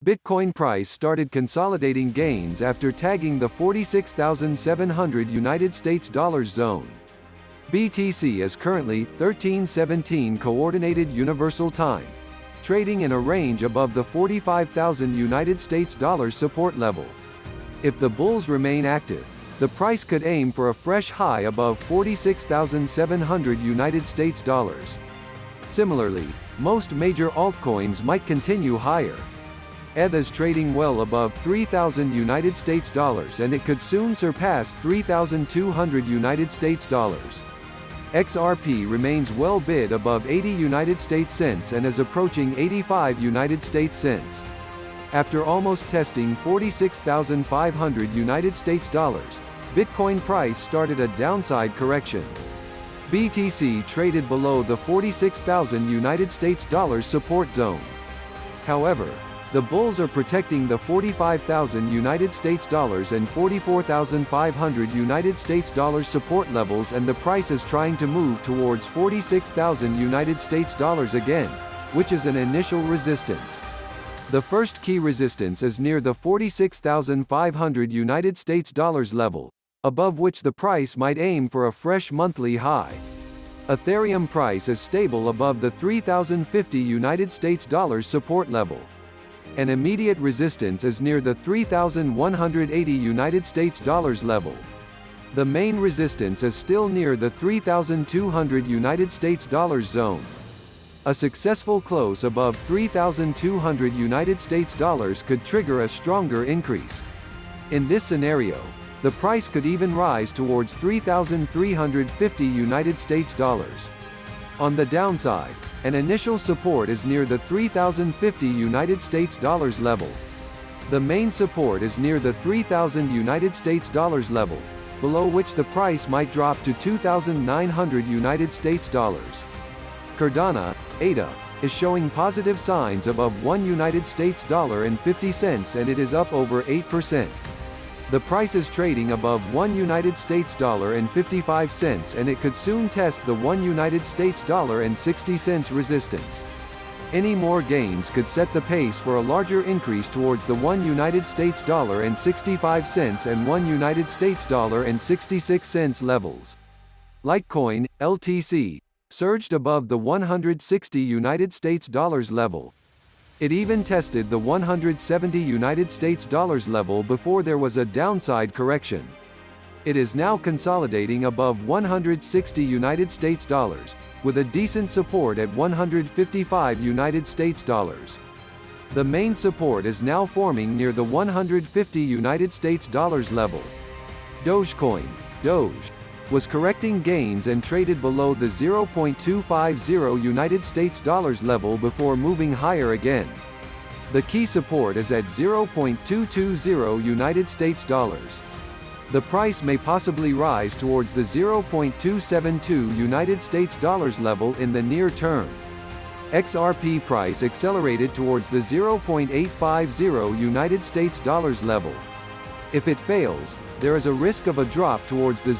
Bitcoin price started consolidating gains after tagging the 46,700 United States dollars zone. BTC is currently 1317 Coordinated Universal Time, trading in a range above the 45,000 United States dollars support level. If the bulls remain active, the price could aim for a fresh high above 46,700 United States dollars. Similarly, most major altcoins might continue higher. ETH is trading well above 3,000 United States dollars and it could soon surpass 3,200 United States dollars. XRP remains well bid above 80 United States cents and is approaching 85 United States cents. After almost testing 46,500 United States dollars, Bitcoin price started a downside correction. BTC traded below the 46,000 United States dollars support zone. However, the bulls are protecting the 45,000 United States dollars and 44,500 United States dollars support levels, and the price is trying to move towards 46,000 United States dollars again, which is an initial resistance. The first key resistance is near the 46,500 United States dollars level, above which the price might aim for a fresh monthly high. Ethereum price is stable above the 3,050 United States dollars support level. An immediate resistance is near the 3,180 United States dollars level. The main resistance is still near the 3,200 United States dollars zone. A successful close above 3,200 United States dollars could trigger a stronger increase. In this scenario, the price could even rise towards 3,350 United States dollars. On the downside, an initial support is near the 3,050 United States dollars level. The main support is near the 3,000 United States dollars level, below which the price might drop to 2,900 United States dollars. Cardano, ADA, is showing positive signs above 1 United States dollar and 50 cents, and it is up over 8%. The price is trading above 1 United States dollar and 55 cents, and it could soon test the 1 United States dollar and 60 cents resistance. Any more gains could set the pace for a larger increase towards the 1 United States dollar and 65 cents and 1 United States dollar and 66 cents levels. Litecoin, LTC, surged above the 160 United States dollars level. It even tested the 170 United States dollars level before there was a downside correction. It is now consolidating above 160 United States dollars, with a decent support at 155 United States dollars. The main support is now forming near the 150 United States dollars level. Dogecoin, Doge, was correcting gains and traded below the 0.250 United States dollars level before moving higher again. The key support is at 0.220 United States dollars. The price may possibly rise towards the 0.272 United States dollars level in the near term. XRP price accelerated towards the 0.850 United States dollars level. If it fails, there is a risk of a drop towards the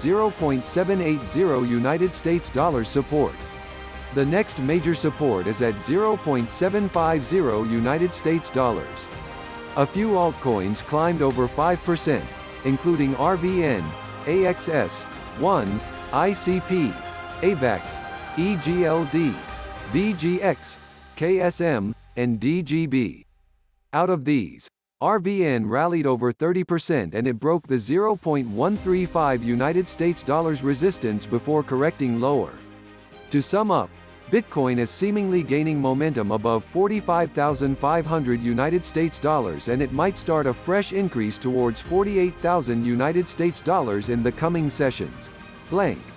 0.780 United States dollars support. The next major support is at 0.750 United States dollars. A few altcoins climbed over 5%, including RVN, AXS, ONE, ICP, AVAX, EGLD, VGX, KSM, and DGB. Out of these, RVN rallied over 30% and it broke the 0.135 United States dollars resistance before correcting lower. To sum up, Bitcoin is seemingly gaining momentum above 45,500 United States dollars, and it might start a fresh increase towards 48,000 United States dollars in the coming sessions. Blank.